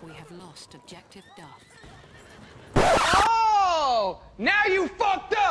We have lost objective Duff. Oh! Now you fucked up!